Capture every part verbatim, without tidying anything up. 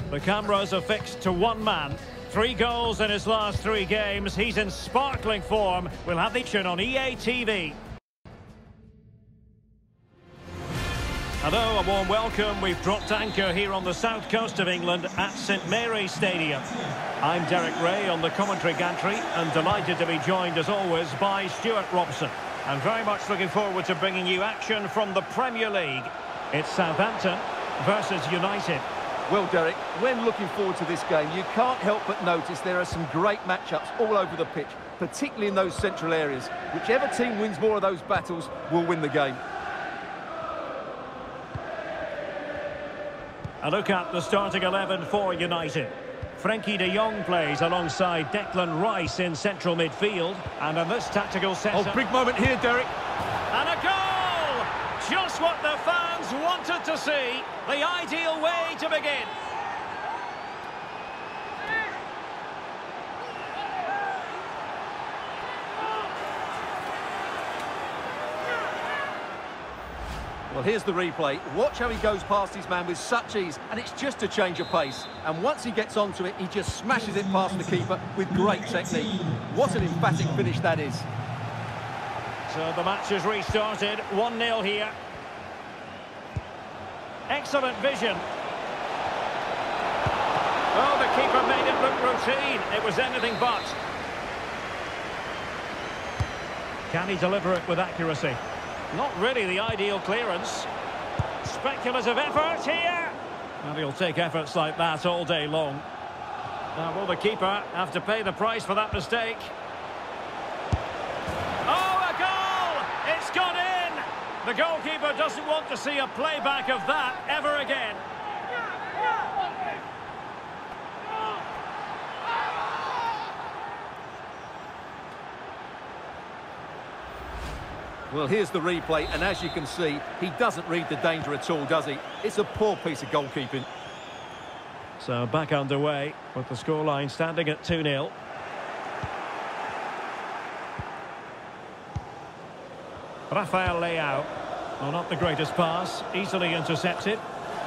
The cameras are fixed to one man. Three goals in his last three games. He's in sparkling form. We'll have the action on E A T V. Hello, a warm welcome. We've dropped anchor here on the south coast of England at St Mary's Stadium. I'm Derek Ray on the commentary gantry and delighted to be joined as always by Stuart Robson. I'm very much looking forward to bringing you action from the Premier League. It's Southampton versus United. Well, Derek, when looking forward to this game, you can't help but notice there are some great matchups all over the pitch, particularly in those central areas. Whichever team wins more of those battles will win the game. A look at the starting eleven for United. Frankie de Jong plays alongside Declan Rice in central midfield. And in this tactical setup... Oh, big moment here, Derek. And a goal! Just what the fans wanted to see. The ideal way to begin. Well, here's the replay. Watch how he goes past his man with such ease, and it's just a change of pace. And once he gets onto it, he just smashes it past the keeper with great technique. What an emphatic finish that is. So the match has restarted. one nil here. Excellent vision. Oh, the keeper made it look routine. It was anything but. Can he deliver it with accuracy? Not really the ideal clearance. Speculative effort here. And he'll take efforts like that all day long. Now, will the keeper have to pay the price for that mistake? Oh, a goal! It's gone in! The goalkeeper doesn't want to see a playback of that ever again. Well, here's the replay, and as you can see, he doesn't read the danger at all, does he? It's a poor piece of goalkeeping. So back underway with the scoreline standing at two nil. Rafael Leao. Well, not the greatest pass, easily intercepted.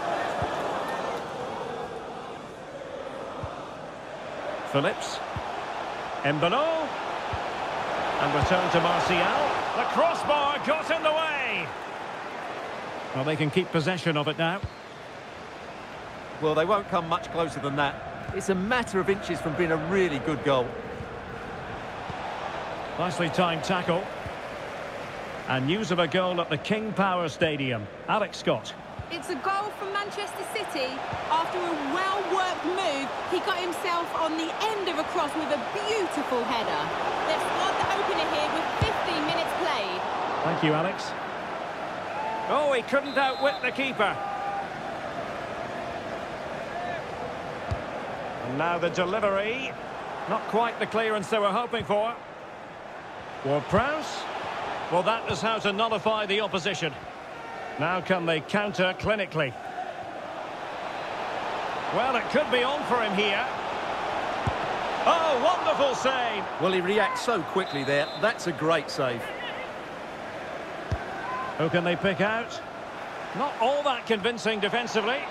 Phillips. Embolo. And return to Martial. The crossbar got in the way. Well, they can keep possession of it now. Well, they won't come much closer than that. It's a matter of inches from being a really good goal. Nicely timed tackle. And news of a goal at the King Power Stadium. Alex Scott. It's a goal from Manchester City. After a well-worked move, he got himself on the end of a cross with a beautiful header. They've scored the opener here with fifteen minutes played. Thank you, Alex. Oh, he couldn't outwit the keeper. And now the delivery. Not quite the clearance they were hoping for. Ward-Prowse. Well, that is how to nullify the opposition. Now can they counter clinically? Well, it could be on for him here. Oh, wonderful save. Well, he reacts so quickly there. That's a great save. Who can they pick out? Not all that convincing defensively.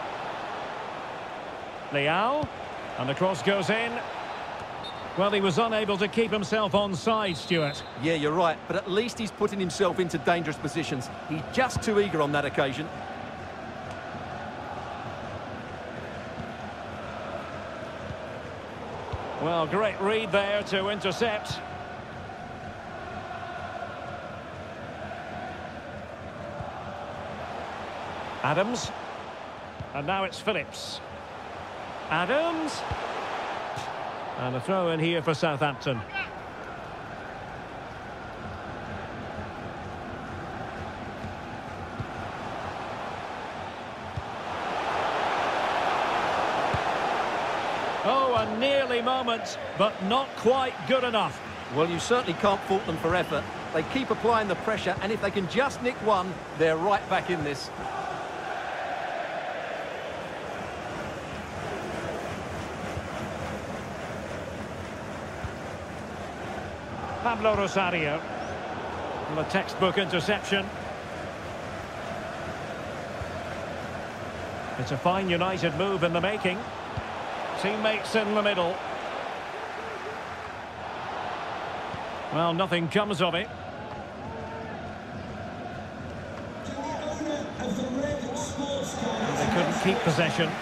Leao. And the cross goes in. Well, he was unable to keep himself onside, Stuart. Yeah, you're right, but at least he's putting himself into dangerous positions. He's just too eager on that occasion. Well, great read there to intercept. Adams. And now it's Phillips. Adams. And a throw in here for Southampton. Oh, a nearly moment, but not quite good enough. Well, you certainly can't fault them for effort. They keep applying the pressure, and if they can just nick one, they're right back in this. Pablo Rosario. And a textbook interception. It's a fine United move in the making. Teammates in the middle. Well, nothing comes of it. They couldn't keep possession.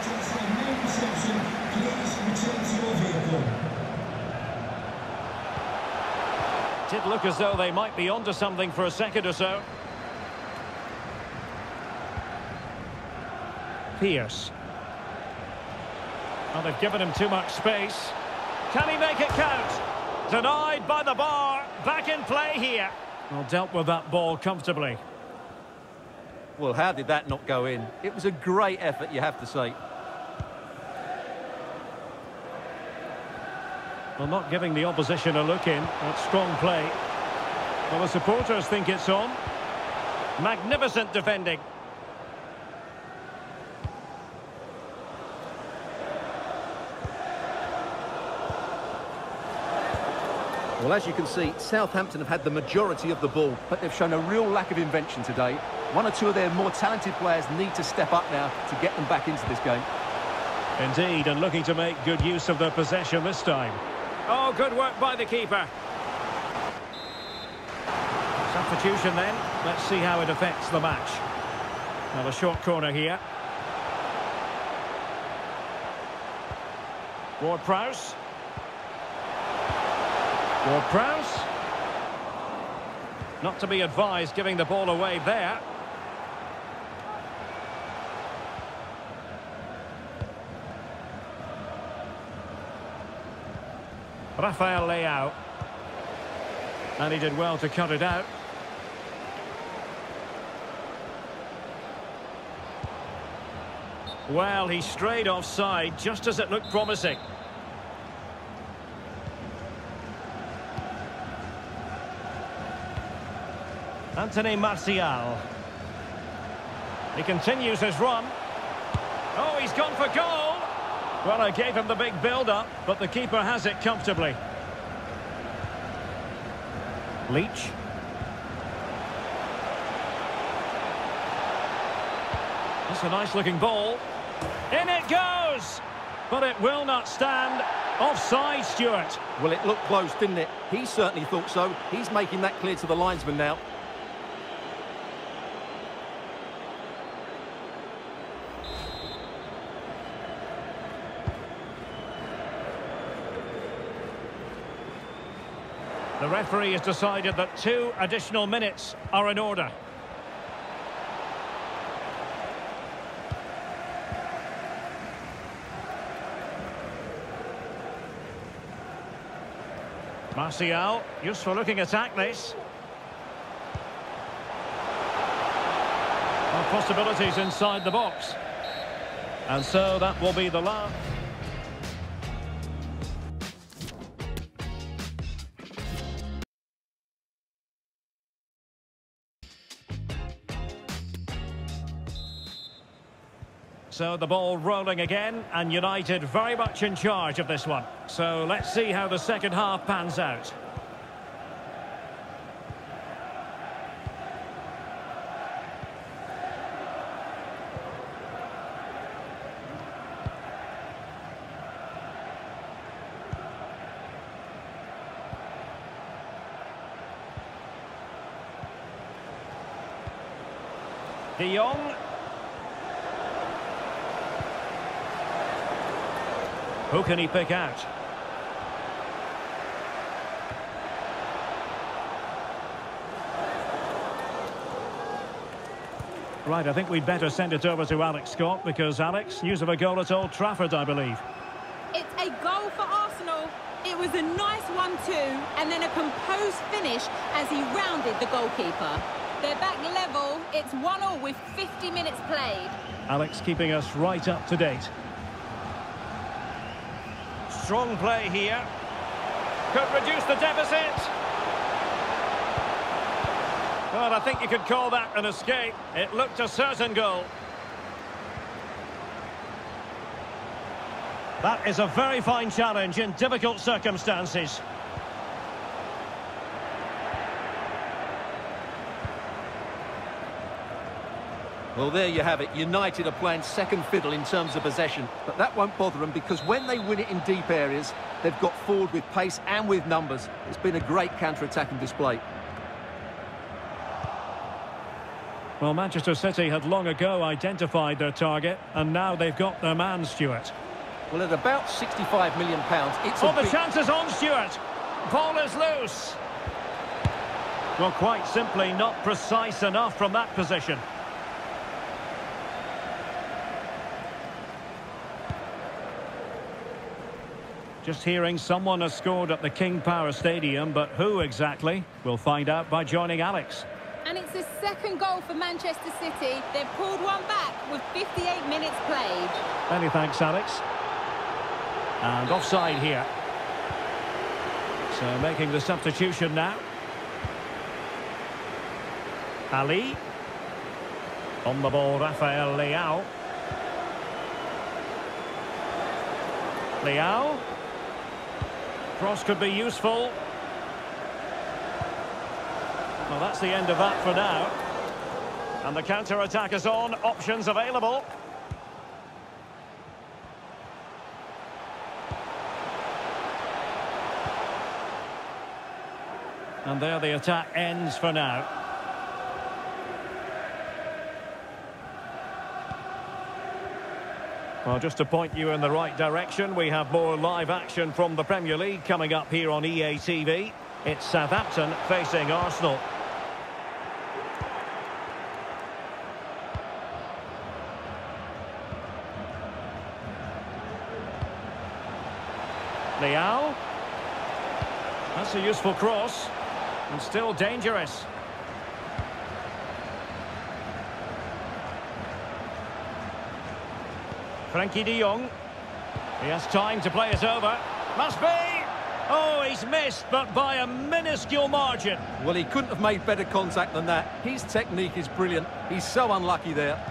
Did look as though they might be onto something for a second or so. Pierce. Well, they've given him too much space. Can he make it count? Denied by the bar. Back in play here. Well, dealt with that ball comfortably. Well, how did that not go in? It was a great effort, you have to say. Well, not giving the opposition a look in. That's strong play. Well, the supporters think it's on. Magnificent defending. Well, as you can see, Southampton have had the majority of the ball, but they've shown a real lack of invention today. One or two of their more talented players need to step up now to get them back into this game. Indeed, and looking to make good use of their possession this time. Oh, good work by the keeper. Substitution then. Let's see how it affects the match. Now a short corner here. Ward-Prowse. Ward-Prowse. Not to be advised giving the ball away there. Rafael Leao. And he did well to cut it out. Well, he strayed offside just as it looked promising. Anthony Martial. He continues his run. Oh, he's gone for goal. Well, I gave him the big build-up, but the keeper has it comfortably. Leach. That's a nice-looking ball. In it goes! But it will not stand. Offside, Stuart. Well, it looked close, didn't it? He certainly thought so. He's making that clear to the linesman now. The referee has decided that two additional minutes are in order. Martial, useful looking attack this. Well, possibilities inside the box. And so that will be the last. So the ball rolling again, and United very much in charge of this one. So let's see how the second half pans out. De Jong. Who can he pick out? Right, I think we'd better send it over to Alex Scott, because, Alex, news of a goal at Old Trafford, I believe. It's a goal for Arsenal. It was a nice one two, and then a composed finish as he rounded the goalkeeper. They're back level. It's one all with fifty minutes played. Alex keeping us right up to date. Strong play here. Could reduce the deficit. Well, I think you could call that an escape. It looked a certain goal. That is a very fine challenge in difficult circumstances. Well, there you have it. United are playing second fiddle in terms of possession, but that won't bother them because when they win it in deep areas, they've got forward with pace and with numbers. It's been a great counter-attacking display. Well, Manchester City had long ago identified their target, and now they've got their man, Stuart. Well, at about sixty-five million pounds, it's oh, a the big... chance is on, Stuart. Ball is loose. Well, quite simply not precise enough from that position. Just hearing someone has scored at the King Power Stadium, but who exactly? We'll find out by joining Alex. And it's the second goal for Manchester City. They've pulled one back with fifty-eight minutes played. Many thanks, Alex. And offside here. So making the substitution now. Ali. On the ball, Rafael Leao. Leao. Cross could be useful. Well, that's the end of that for now. And the counter-attack is on. Options available. And there the attack ends for now. Well, just to point you in the right direction, we have more live action from the Premier League coming up here on E A T V. It's Southampton facing Arsenal. Leao. That's a useful cross. And still dangerous. Frankie de Jong. He has time to play it over. Must be! Oh, he's missed, but by a minuscule margin. Well, he couldn't have made better contact than that. His technique is brilliant. He's so unlucky there.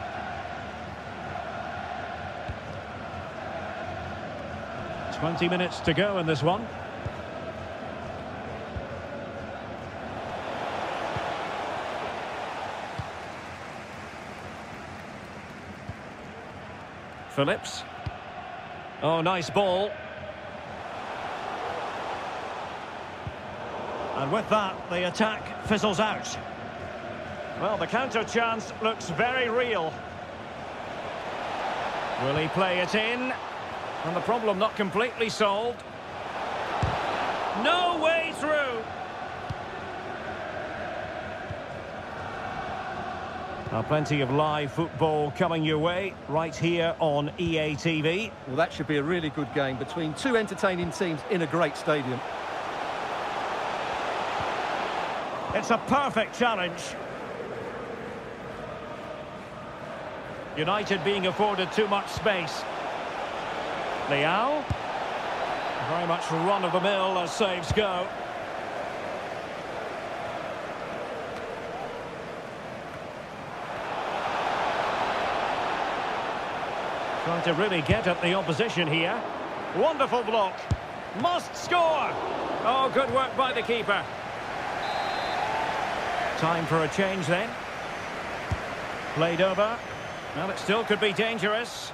twenty minutes to go in this one. Phillips. Oh, nice ball. And with that, the attack fizzles out. Well, the counter chance looks very real. Will he play it in? And the problem not completely solved. No way through. Now, plenty of live football coming your way right here on E A T V. Well, that should be a really good game between two entertaining teams in a great stadium. It's a perfect challenge. United being afforded too much space. Leao. Very much run-of-the-mill as saves go. Trying to really get at the opposition here. Wonderful block. Must score. Oh, good work by the keeper. Time for a change then. Played over. Well, it still could be dangerous.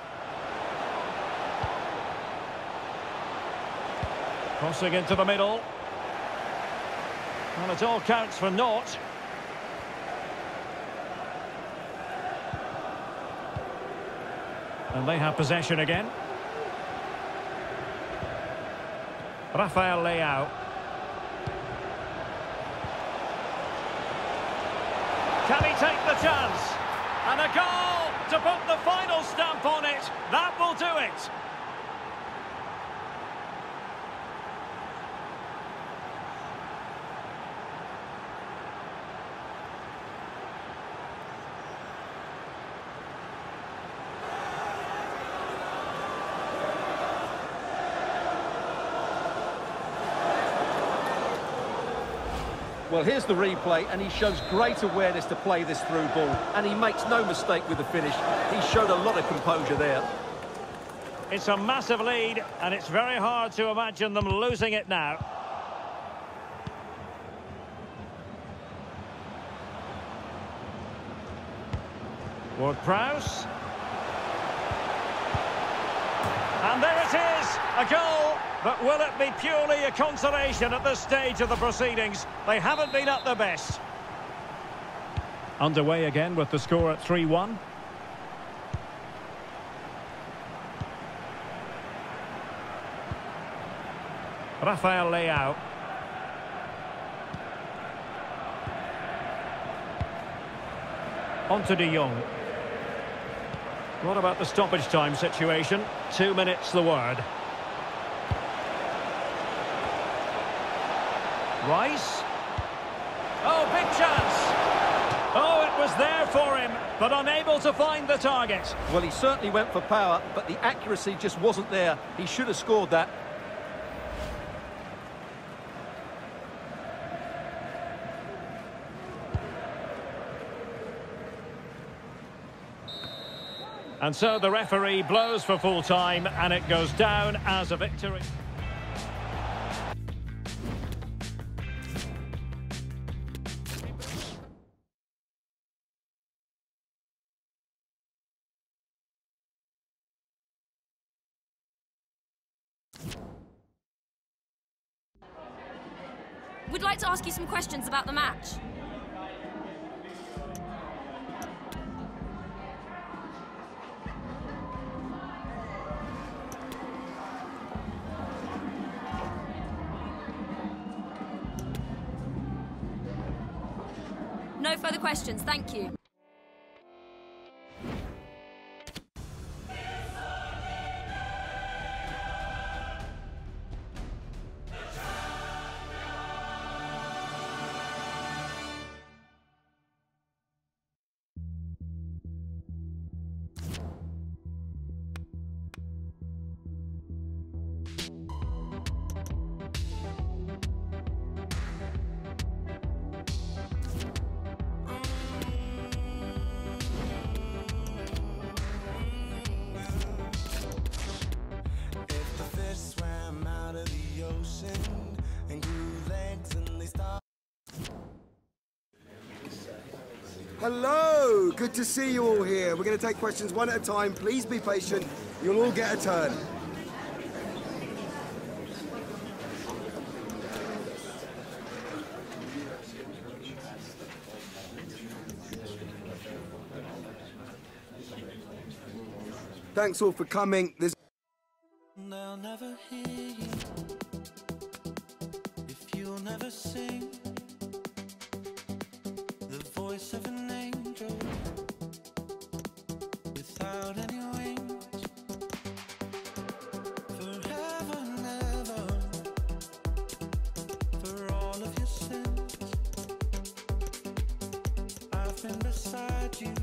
Crossing into the middle. Well, it all counts for naught. And they have possession again. Rafael Leao. Can he take the chance? And a goal to put the final stamp on it. That will do it. Well, here's the replay, and he shows great awareness to play this through ball, and he makes no mistake with the finish. He showed a lot of composure there. It's a massive lead, and it's very hard to imagine them losing it now. Ward-Prowse. And there it is, a goal. But will it be purely a consolation at this stage of the proceedings? They haven't been at their best. Underway again with the score at three one. Rafael Leao. On to De Jong. What about the stoppage time situation? Two minutes the word. Rice. Oh, big chance. Oh, it was there for him, but unable to find the target. Well, he certainly went for power, but the accuracy just wasn't there. He should have scored that. And so the referee blows for full time, and it goes down as a victory. We'd like to ask you some questions about the match. No further questions, thank you. Hello, good to see you all here. We're going to take questions one at a time. Please be patient. You'll all get a turn. Thanks all for coming. There's They'll never hear you if you'll never sing the voice of an angel without any wings. Forever and ever, for all of your sins, I've been beside you.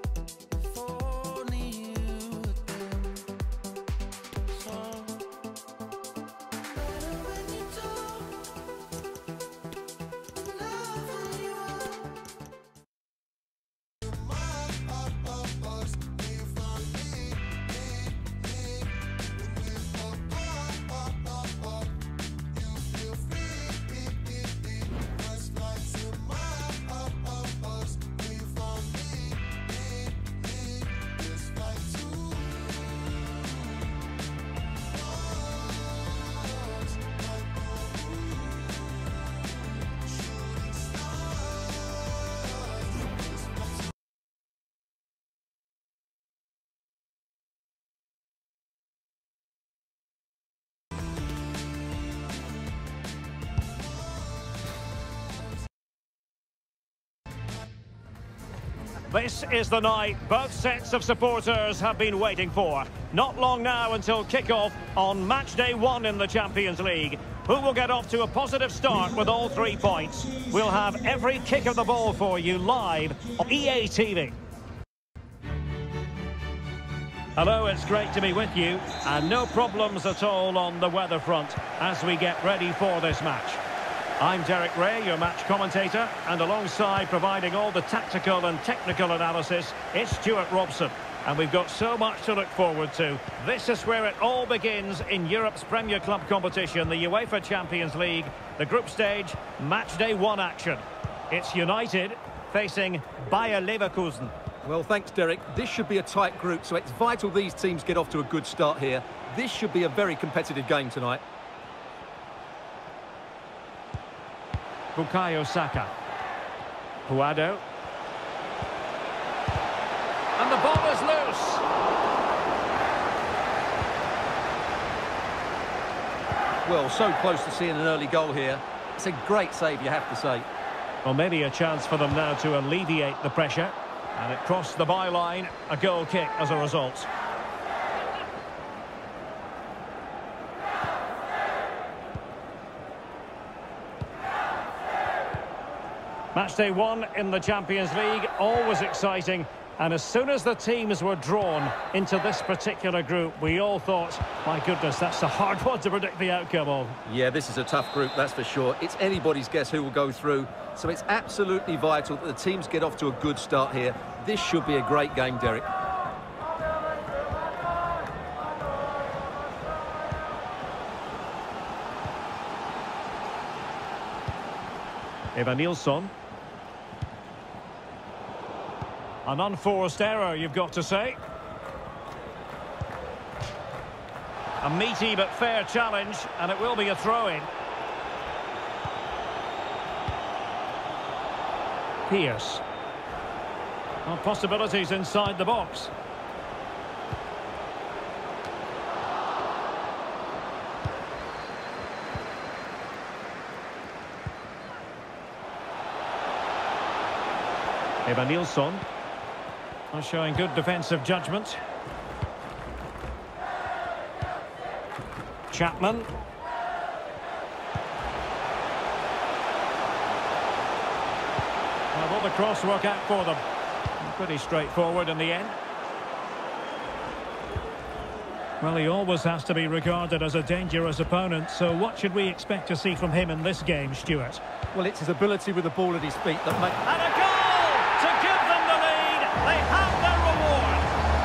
This is the night both sets of supporters have been waiting for. Not long now until kick-off on match day one in the Champions League. Who will get off to a positive start with all three points? We'll have every kick of the ball for you live on E A T V. Hello, it's great to be with you, and no problems at all on the weather front as we get ready for this match. I'm Derek Ray, your match commentator, and alongside providing all the tactical and technical analysis, it's Stuart Robson. And we've got so much to look forward to. This is where it all begins in Europe's Premier Club competition, the UEFA Champions League, the group stage, match day one action. It's United facing Bayer Leverkusen. Well, thanks, Derek. This should be a tight group, so it's vital these teams get off to a good start here. This should be a very competitive game tonight. Bukayo Saka. Puado. And the ball is loose. Well, so close to seeing an early goal here. It's a great save, you have to say. Well, maybe a chance for them now to alleviate the pressure. And it crossed the byline, a goal kick as a result. Match day one in the Champions League, always exciting. And as soon as the teams were drawn into this particular group, we all thought, my goodness, that's a hard one to predict the outcome of. Yeah, this is a tough group, that's for sure. It's anybody's guess who will go through. So it's absolutely vital that the teams get off to a good start here. This should be a great game, Derek. Evanilson. An unforced error, you've got to say. A meaty but fair challenge, and it will be a throw-in. Pierce. Well, possibilities inside the box. Evanilson. Showing good defensive judgment. Chapman. Well, will the cross work out for them? Pretty straightforward in the end. Well, he always has to be regarded as a dangerous opponent, so what should we expect to see from him in this game, Stuart? Well, it's his ability with the ball at his feet that makes... And a goal to give them the lead! They have their reward!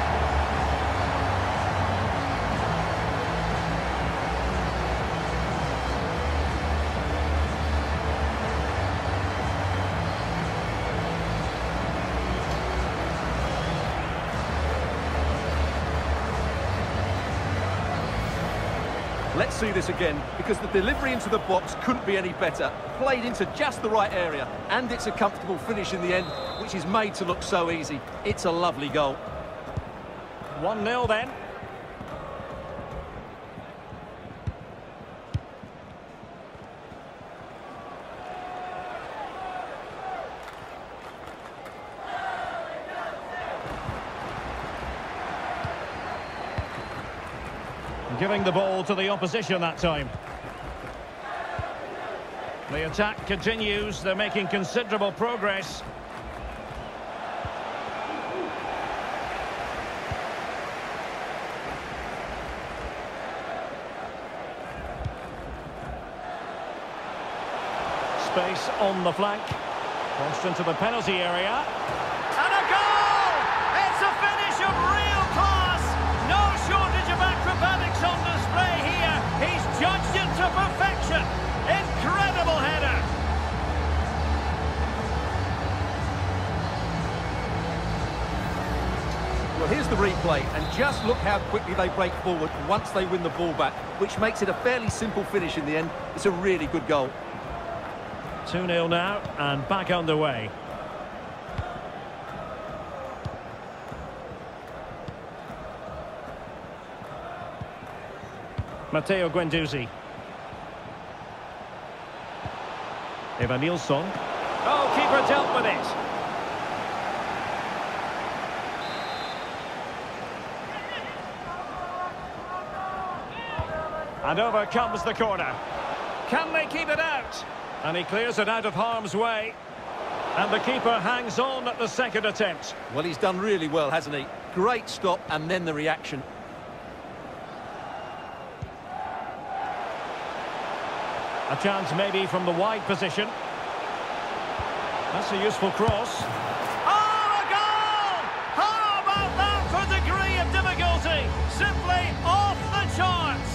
Let's see this again, because the delivery into the box couldn't be any better. Played into just the right area, and it's a comfortable finish in the end, which is made to look so easy. It's a lovely goal. one nil then. Giving the ball to the opposition that time. The attack continues. They're making considerable progress. Space on the flank. Crossed into the penalty area. And a goal! It's a finish of real class! No shortage of acrobatics on display here. He's judged it to perfection. Incredible header. Well, here's the replay, and just look how quickly they break forward once they win the ball back, which makes it a fairly simple finish in the end. It's a really good goal. two nil now, and back underway. Matteo Guendouzi. Evanilson. Oh, keeper dealt with it. And over comes the corner. Can they keep it out? And he clears it out of harm's way. And the keeper hangs on at the second attempt. Well, he's done really well, hasn't he? Great stop, and then the reaction. A chance maybe from the wide position. That's a useful cross. Oh, a goal! How about that for degree of difficulty? Simply off the charts.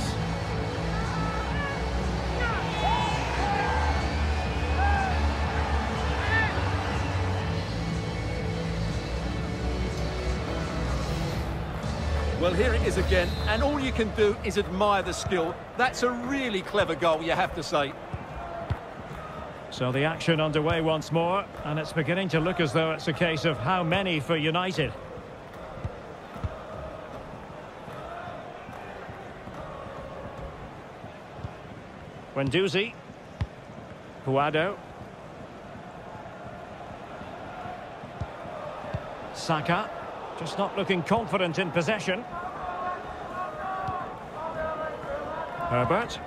Well, here it is again, and all you can do is admire the skill. That's a really clever goal, you have to say. So the action underway once more, and it's beginning to look as though it's a case of how many for United. Guendouzi. Puado. Saka. Just not looking confident in possession. Herbert.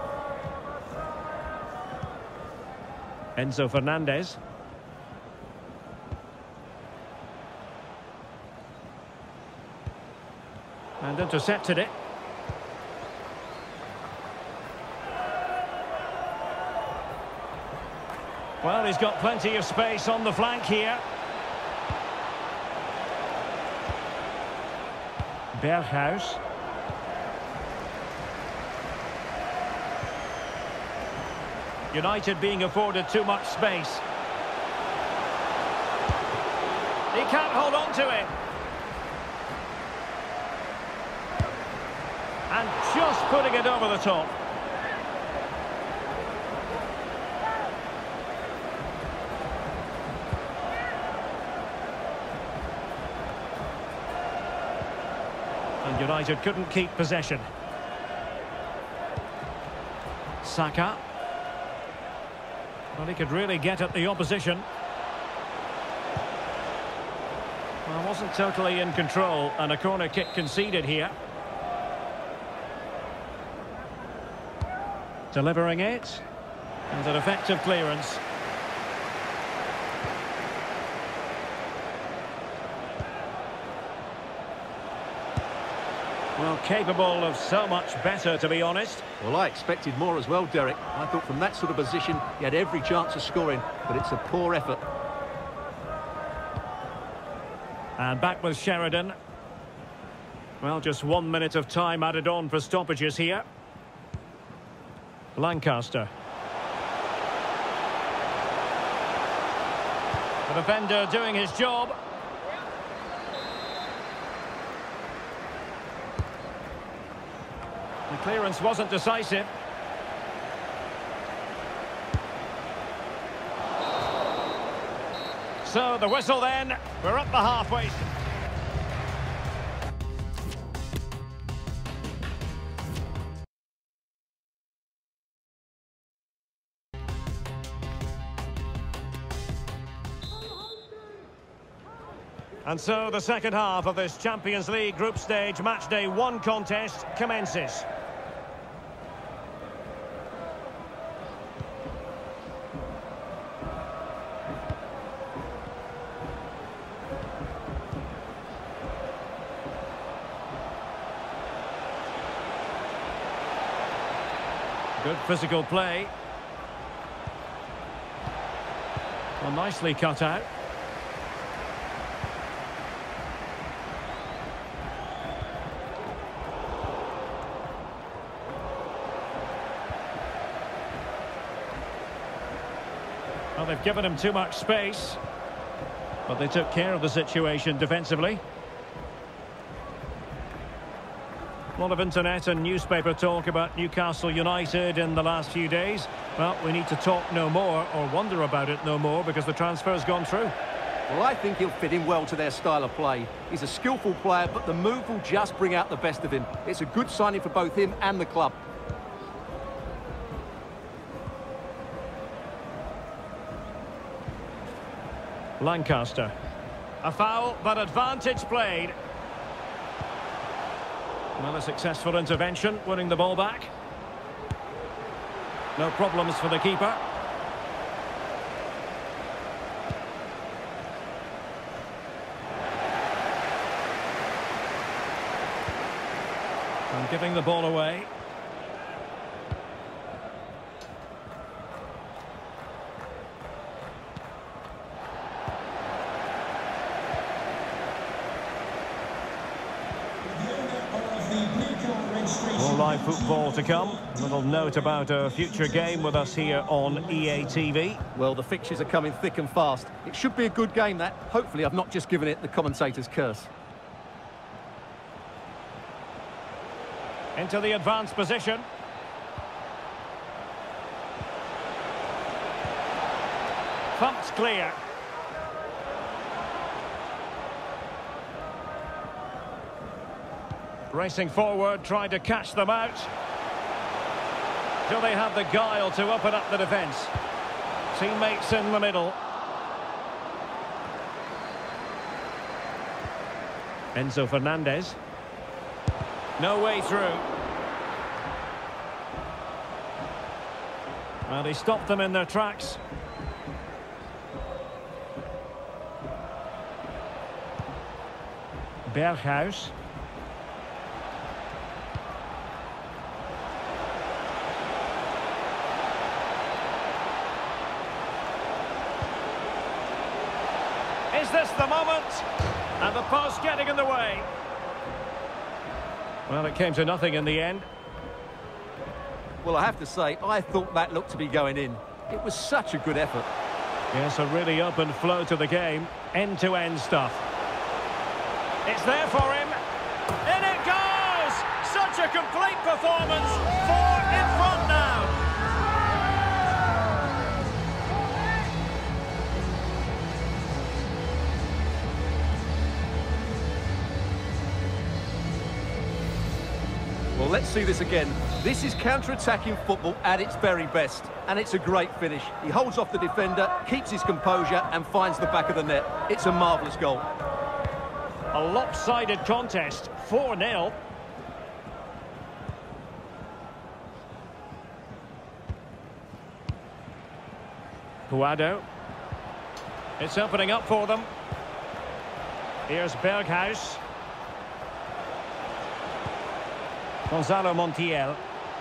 Enzo Fernandez. And intercepted it. Well, he's got plenty of space on the flank here. Berghuis. United being afforded too much space. He can't hold on to it. And just putting it over the top. And United couldn't keep possession. Saka. Well, he could really get at the opposition. Well, wasn't totally in control, and a corner kick conceded here. Delivering it. And an effective clearance. Well, capable of so much better, to be honest. Well, I expected more as well, Derek. I thought from that sort of position, he had every chance of scoring, but it's a poor effort. And back with Sheridan. Well, just one minute of time added on for stoppages here. Lancaster. The defender doing his job. The clearance wasn't decisive. So the whistle then. We're at the halfway. And so the second half of this Champions League group stage matchday one contest commences. Good physical play. Well, nicely cut out. Well, they've given him too much space, but they took care of the situation defensively. A lot of internet and newspaper talk about Newcastle United in the last few days. Well, we need to talk no more, or wonder about it no more, because the transfer's gone through. Well, I think he'll fit in well to their style of play. He's a skillful player, but the move will just bring out the best of him. It's a good signing for both him and the club. Lancaster. A foul, but advantage played. Well, a successful intervention, winning the ball back. No problems for the keeper. And giving the ball away. More live football to come. A little note about a future game with us here on E A T V. Well, the fixtures are coming thick and fast. It should be a good game, that. Hopefully I've not just given it the commentator's curse. Into the advanced position. Pumped clear. Racing forward, trying to catch them out. Do they have the guile to open up the defence? Teammates in the middle. Enzo Fernandez. No way through. Well, he stopped them in their tracks. Berghuis. Is this the moment? And the post getting in the way. Well, it came to nothing in the end. Well, I have to say, I thought that looked to be going in. It was such a good effort. Yes, a really open flow to the game. End-to-end stuff. It's there for him. In it goes! Such a complete performance. Four in front now. Well, let's see this again. This is counter-attacking football at its very best, and it's a great finish. He holds off the defender, keeps his composure, and finds the back of the net. It's a marvellous goal. A lopsided contest, four nil. Puado. It's opening up for them. Here's Berghuis. Gonzalo Montiel.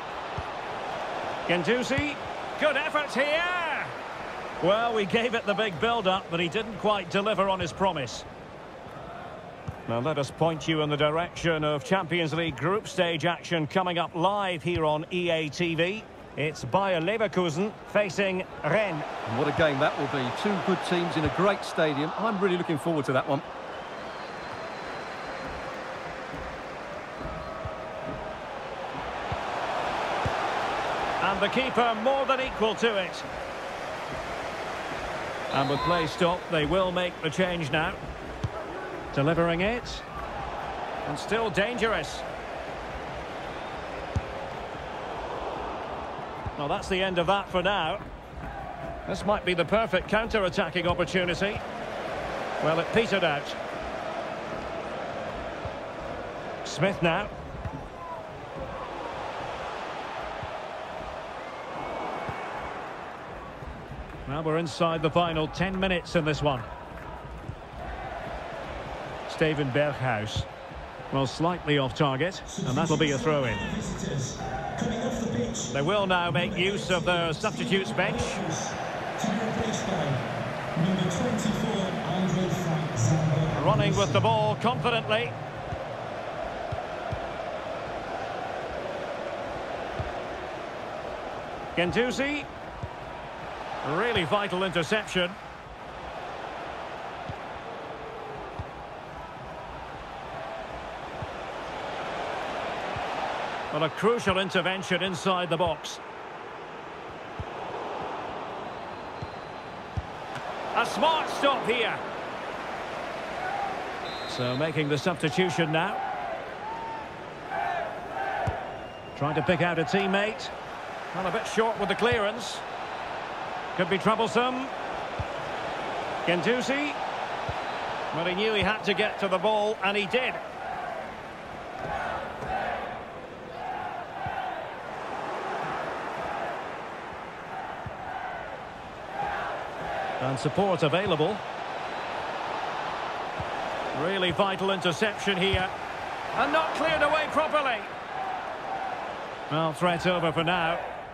Guendouzi. Good effort here. Well, we gave it the big build-up, but he didn't quite deliver on his promise. Now let us point you in the direction of Champions League group stage action coming up live here on E A T V. It's Bayer Leverkusen facing Rennes. And what a game that will be. Two good teams in a great stadium. I'm really looking forward to that one. And the keeper more than equal to it. And with play stopped, they will make the change now. Delivering it. And still dangerous. Well, that's the end of that for now. This might be the perfect counter-attacking opportunity. Well, it petered out. Smith now. Well, we're inside the final ten minutes in this one. Steven Berghuis. Well, slightly off target, and that'll be a throw-in. They will now make use of their substitutes bench. Running with the ball confidently. Guendouzi. Really vital interception. Well, a crucial intervention inside the box. A smart stop here. So making the substitution now. Trying to pick out a teammate. Well, a bit short with the clearance. Could be troublesome. Guendouzi. Well, he knew he had to get to the ball, and he did. And support available. Really vital interception here. And not cleared away properly. Well, threat over for now.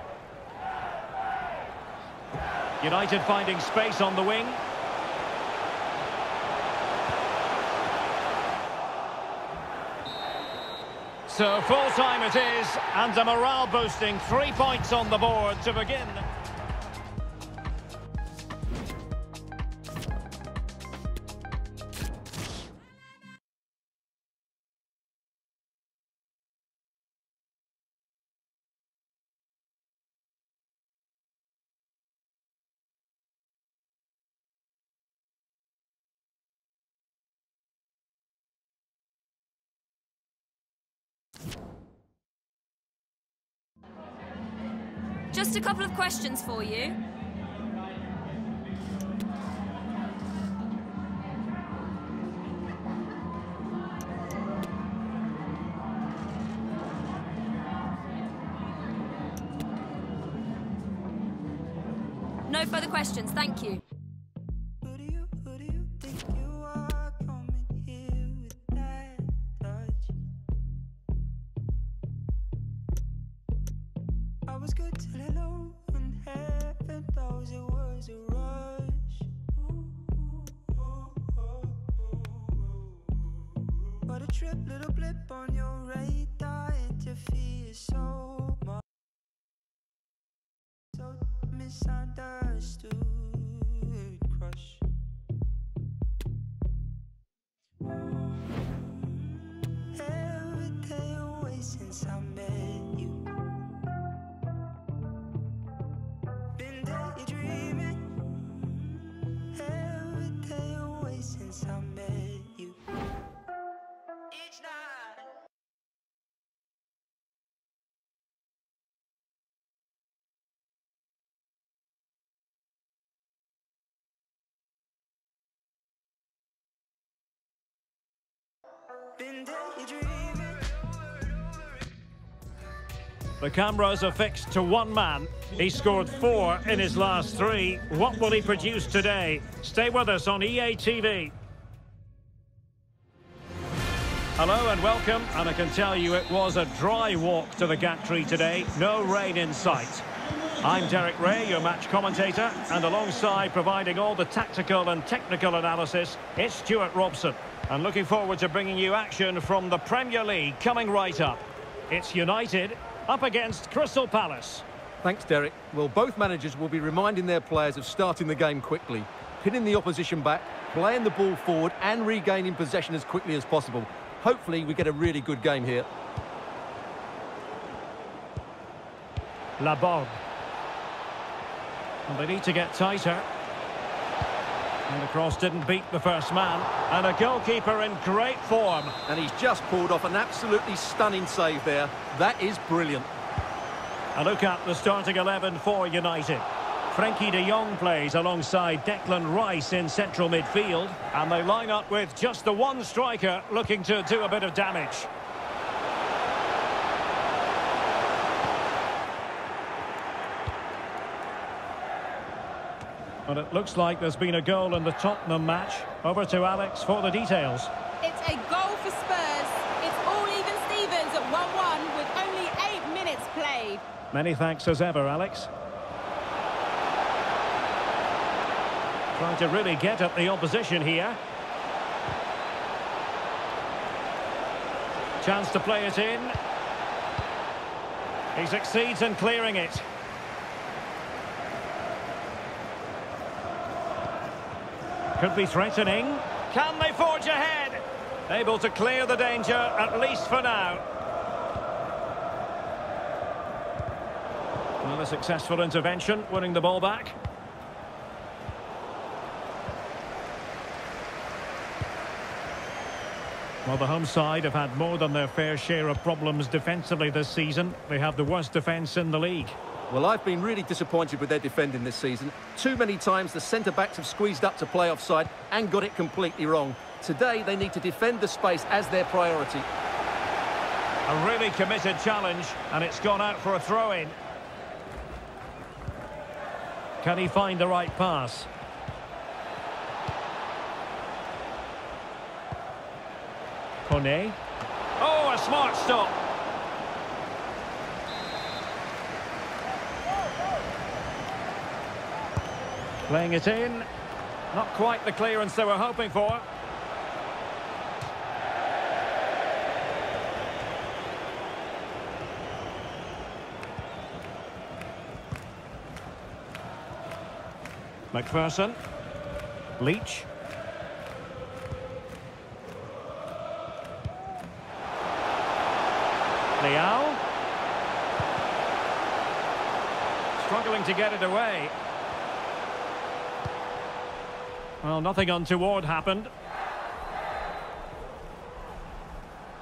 United finding space on the wing. So full time it is, and a morale boosting three points on the board to begin. Just a couple of questions for you. No further questions, thank you. Who do you, who do you think you are coming here with that touch? I was good till hello and heaven knows it was a rush. But a trip, little blip on your radar interferes so much. So misunderstood, crush. Every day away since I met you. Been daydreaming. Every day away since I met you. Each night. Been daydreaming. The cameras are fixed to one man. He scored four in his last three. What will he produce today? Stay with us on E A T V. Hello and welcome, and I can tell you it was a dry walk to the gantry today. No rain in sight. I'm Derek Ray, your match commentator, and alongside providing all the tactical and technical analysis, it's Stuart Robson. And looking forward to bringing you action from the Premier League coming right up. It's United up against Crystal Palace. Thanks, Derek. Well, both managers will be reminding their players of starting the game quickly, pinning the opposition back, playing the ball forward and regaining possession as quickly as possible. Hopefully we get a really good game here. Laborde. And they need to get tighter. And the cross didn't beat the first man. And a goalkeeper in great form. And he's just pulled off an absolutely stunning save there. That is brilliant. A look at the starting eleven for United. Frenkie de Jong plays alongside Declan Rice in central midfield. And they line up with just the one striker looking to do a bit of damage. And it looks like there's been a goal in the Tottenham match. Over to Alex for the details. It's a goal for Spurs. It's all even Stevens at one one with only eight minutes played. Many thanks as ever, Alex. Trying to really get at the opposition here. Chance to play it in. He succeeds in clearing it. Could be threatening. Can they forge ahead? Able to clear the danger, at least for now. Another successful intervention, winning the ball back. Well, the home side have had more than their fair share of problems defensively this season. They have the worst defence in the league. Well, I've been really disappointed with their defending this season. Too many times the centre-backs have squeezed up to play offside and got it completely wrong. Today, they need to defend the space as their priority. A really committed challenge, and it's gone out for a throw-in. Can he find the right pass? Kone. Oh, a smart stop. Playing it in. Not quite the clearance they were hoping for. McPherson. Leach. Leao. Struggling to get it away. Well, nothing untoward happened.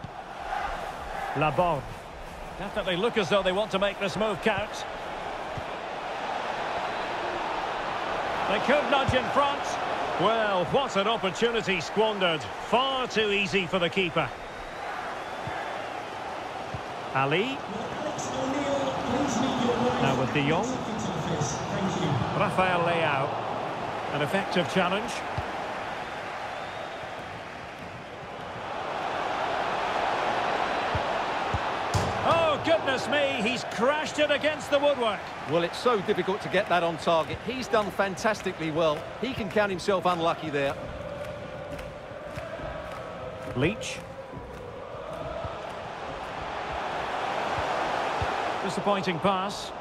Laborde. Definitely look as though they want to make this move count. They could nudge in front. Well, what an opportunity squandered. Far too easy for the keeper. Ali. Now with De Jong. Rafael Leao. An effective challenge. Oh, goodness me, he's crashed it against the woodwork. Well, it's so difficult to get that on target. He's done fantastically well. He can count himself unlucky there. Leach. Disappointing pass.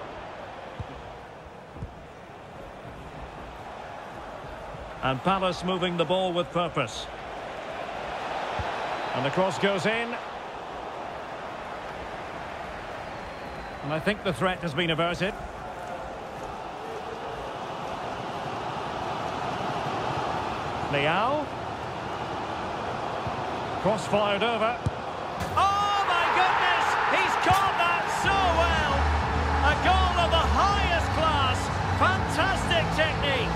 And Palace moving the ball with purpose. And the cross goes in. And I think the threat has been averted. Leao. Cross fired over. Oh my goodness! He's caught that so well! A goal of the highest class. Fantastic technique.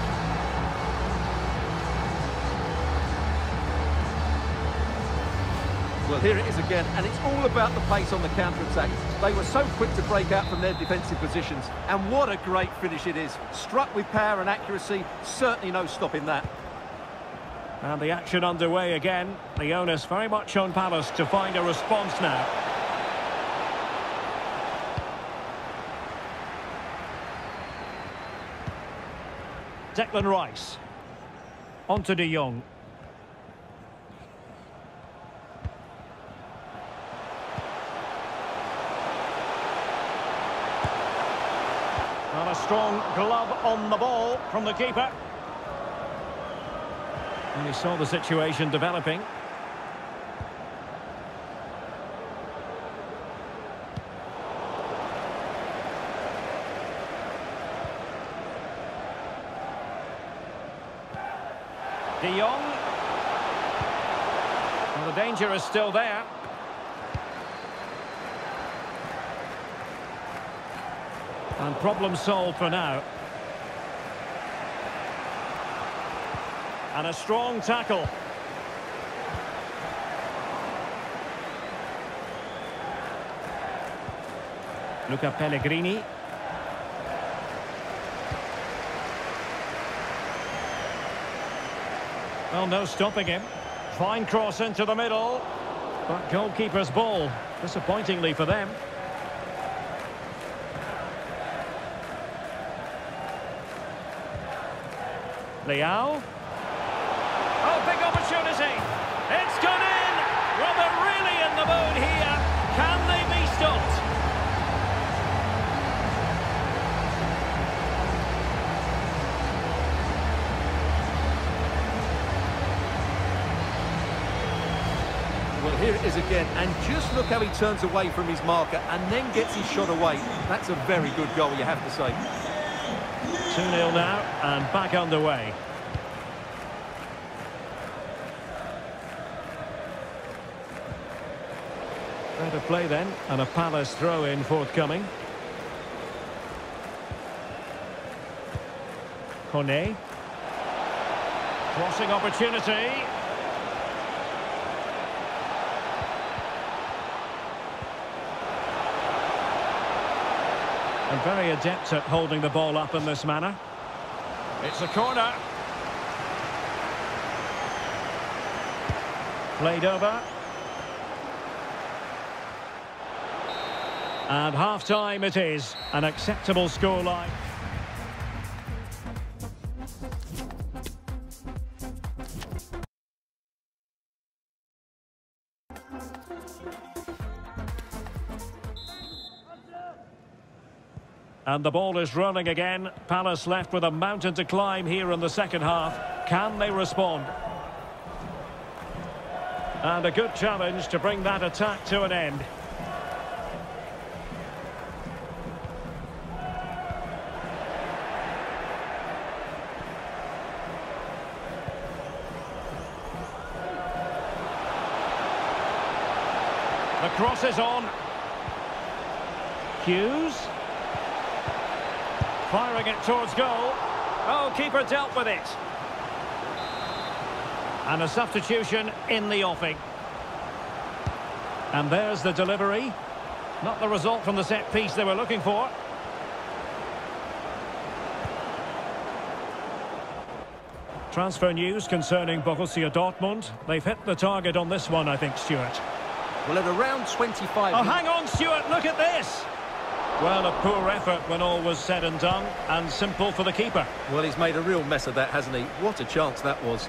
Well, here it is again, and it's all about the pace on the counter-attack. They were so quick to break out from their defensive positions, and what a great finish it is. Struck with power and accuracy, certainly no stopping that. And the action underway again. The onus very much on Palace to find a response now. Declan Rice. On to De Jong. And a strong glove on the ball from the keeper. And he saw the situation developing. De Jong. Well, the danger is still there. And problem solved for now. And a strong tackle. Luca Pellegrini. Well, no stopping him. Fine cross into the middle. But goalkeeper's ball, disappointingly for them. Leao. Oh, big opportunity. It's gone in. Well, they're really in the mood here. Can they be stopped? Well, here it is again, and just look how he turns away from his marker and then gets his shot away. That's a very good goal, you have to say. two nil now, and back underway. Better play then, and a Palace throw-in forthcoming. Kone. Crossing opportunity. And very adept at holding the ball up in this manner. It's a corner. Played over. And half-time it is. An acceptable scoreline. And the ball is rolling again. Palace left with a mountain to climb here in the second half. Can they respond? And a good challenge to bring that attack to an end. The cross is on. Hughes. Firing it towards goal. Oh, keeper dealt with it. And a substitution in the offing. And there's the delivery. Not the result from the set piece they were looking for. Transfer news concerning Borussia Dortmund. They've hit the target on this one, I think, Stuart. Well, at around twenty-five... Oh, hang on, Stuart, look at this! Well, a poor effort when all was said and done, and simple for the keeper. Well, he's made a real mess of that, hasn't he? What a chance that was.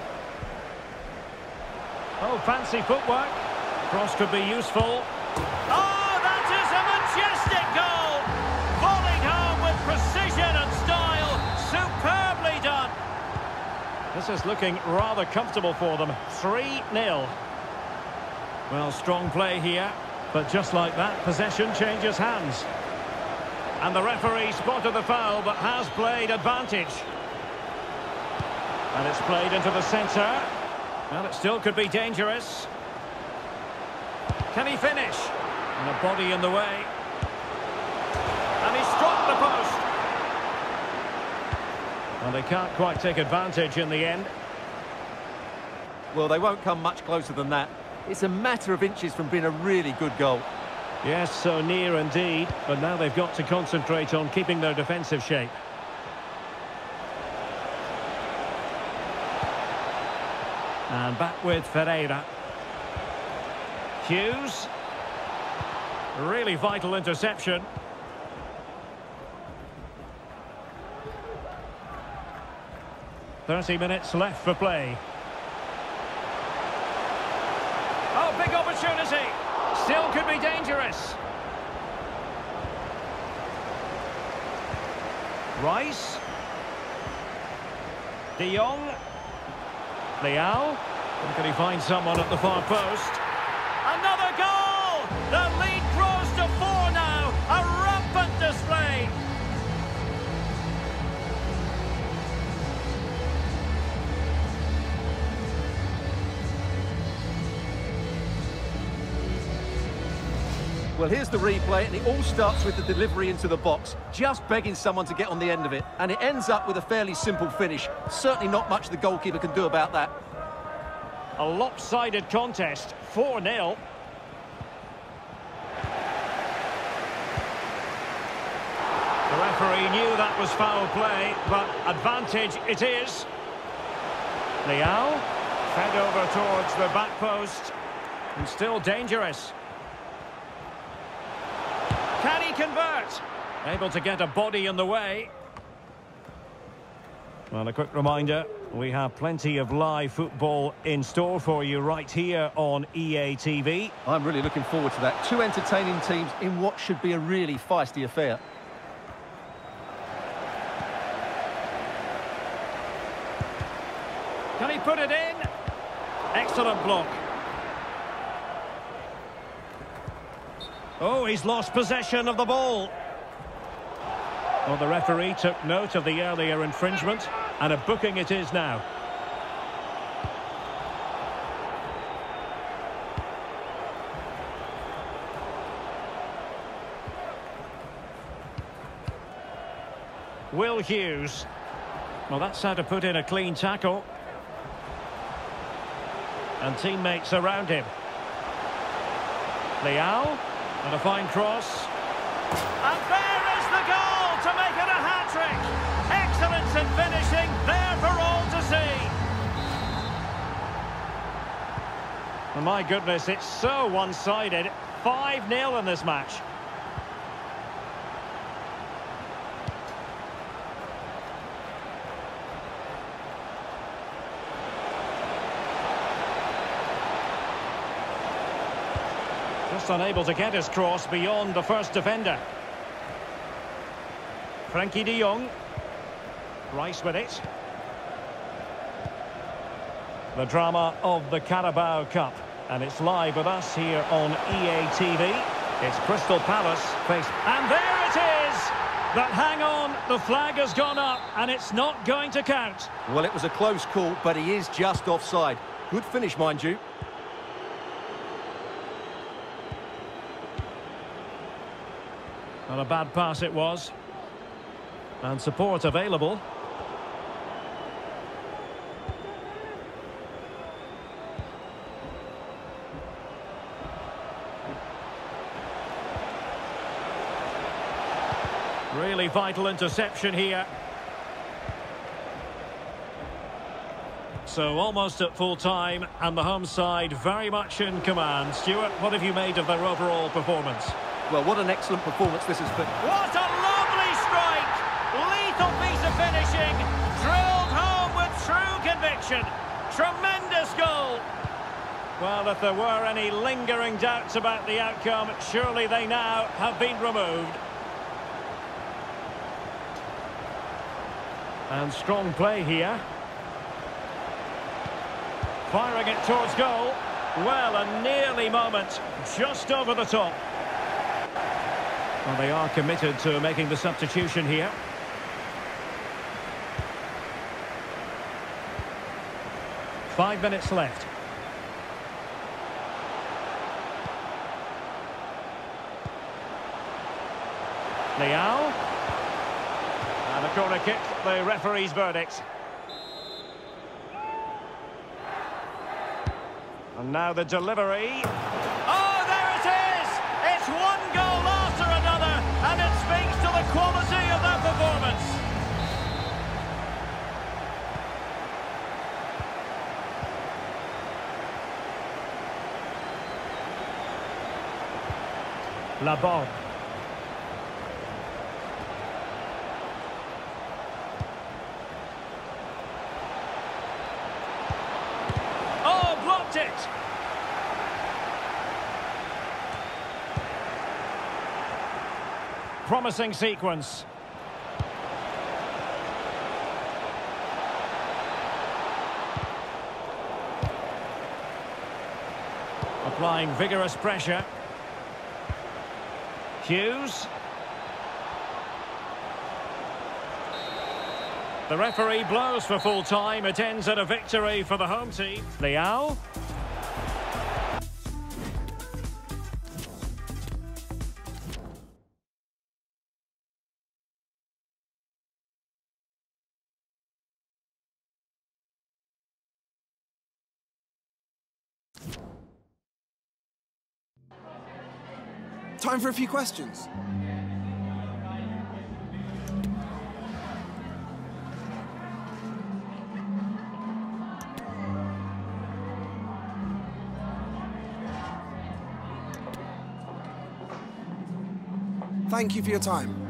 Oh, fancy footwork. Cross could be useful. Oh, that is a majestic goal! Falling home with precision and style. Superbly done. This is looking rather comfortable for them. three nil. Well, strong play here. But just like that, possession changes hands. And the referee spotted the foul, but has played advantage. And it's played into the centre. Well, it still could be dangerous. Can he finish? And a body in the way. And he struck the post. Well, they can't quite take advantage in the end. Well, they won't come much closer than that. It's a matter of inches from being a really good goal. Yes, so near indeed. But now they've got to concentrate on keeping their defensive shape. And back with Ferreira. Hughes. Really vital interception. thirty minutes left for play. Oh, big opportunity. Still could be dangerous. Rice. De Jong. Leao. Can he find someone at the far post? Another goal! The lead grows to four now. A rampant display. Well, here's the replay, and it all starts with the delivery into the box, just begging someone to get on the end of it. And it ends up with a fairly simple finish. Certainly not much the goalkeeper can do about that. A lopsided contest, four nil. The referee knew that was foul play, but advantage it is. Leao, fed over towards the back post, and still dangerous. Can he convert? Able to get a body in the way. Well, a quick reminder, we have plenty of live football in store for you right here on E A T V. I'm really looking forward to that. Two entertaining teams in what should be a really feisty affair. Can he put it in? Excellent block. Oh, he's lost possession of the ball. Well, the referee took note of the earlier infringement, and a booking it is now. Will Hughes. Well, that's how to put in a clean tackle. And teammates around him. Leao. And a fine cross. And there is the goal to make it a hat-trick. Excellence in finishing, there for all to see. Oh, my goodness, it's so one-sided. five nil in this match. Just unable to get his cross beyond the first defender. Frankie de Jong. Rice with it. The drama of the Carabao Cup. And it's live with us here on E A T V. It's Crystal Palace face. And there it is! But hang on, the flag has gone up and it's not going to count. Well, it was a close call, but he is just offside. Good finish, mind you. Not a bad pass it was. And support available. Really vital interception here. So almost at full time, and the home side very much in command. Stuart, what have you made of their overall performance? Well, what an excellent performance this has been. What a lovely strike! Lethal piece of finishing, drilled home with true conviction. Tremendous goal! Well, if there were any lingering doubts about the outcome, surely they now have been removed. And strong play here. Firing it towards goal. Well, a nearly moment, just over the top. Well, they are committed to making the substitution here. Five minutes left. Leao. And a corner kick, the referee's verdict. And now the delivery. Oh, there it is! It's one goal after another, and it speaks to the quality of that performance. Laborde. Oh, blocked it! Promising sequence. Applying vigorous pressure. Hughes. The referee blows for full time. It ends at a victory for the home team. Leao. Time for a few questions. Thank you for your time.